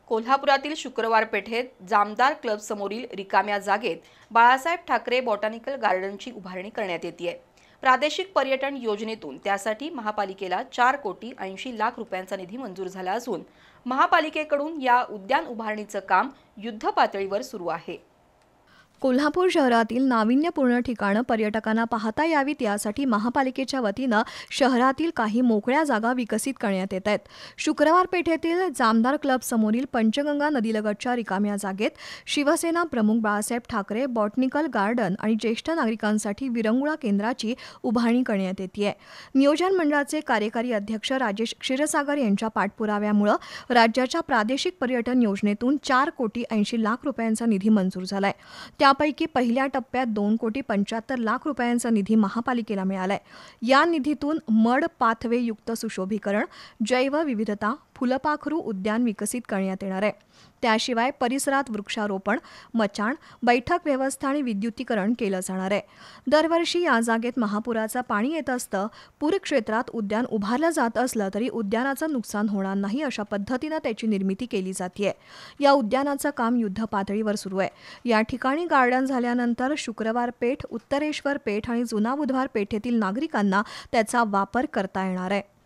कोल्हापुरातील शुक्रवार पेठेत जामदार क्लब समोरील रिकाम्या जागेत बाळासाहेब ठाकरे बॉटॅनिकल गार्डनची उभारणी करण्यात येते. प्रादेशिक पर्यटन योजनेतून त्यासाठी महापालिकेला 4,80,00,000 रुपयांचा निधी मंजूर झाला असून महापालिकेकडून या उद्यान उभारणीचं काम युद्धपातळीवर सुरू आहे. कोल्हापूर शहरातील नाविन्यपूर्ण ठिकाणं पर्यटकांना पाहता यावीत यासाठी महापालिकेच्या वतीनं शहरातील काही मोकळ्या जागा विकसित करण्यात येत आहेत. शुक्रवार पेठेतील जामदार क्लब समोरील पंचगंगा नदीलगतच्या रिकाम्या जागेत शिवसेना प्रमुख बाळासाहेब ठाकरे बॉटनिकल गार्डन आणि ज्येष्ठ नागरिकांसाठी विरंगुळा केंद्राची उभारणी करण्यात येते. नियोजन मंडळाचे कार्यकारी अध्यक्ष राजेश क्षीरसागर यांच्या पाठपुराव्यामुळे राज्याच्या प्रादेशिक पर्यटन योजनेतून 4,80,00,000 रुपयांचा निधी मंजूर झालाय. त्यापैकी पहिल्या टप्प्यात 2,75,00,000 रुपयांचा निधी महापालिकेला मिळालाय. या निधीतून मड पाथवे युक्त सुशोभीकरण, जैवविविधता, फुलपाखरू उद्यान विकसित करण्यात येणार आहे. त्याशिवाय परिसरात वृक्षारोपण, मचाण, बैठक व्यवस्था आणि विद्युतीकरण केलं जाणार आहे. दरवर्षी या जागेत महापुराचं पाणी येत असतं. पूर क्षेत्रात उद्यान उभारलं जात असलं तरी उद्यानाचं नुकसान होणार नाही अशा पद्धतीनं त्याची निर्मिती केली जाते. या उद्यानाचं काम युद्धपातळीवर सुरू आहे. या ठिकाणी गार्डन झाल्यानंतर शुक्रवार पेठ, उत्तरेश्वर पेठ आणि जुना बुधवार पेठेतील नागरिकांना त्याचा वापर करता येणार आहे.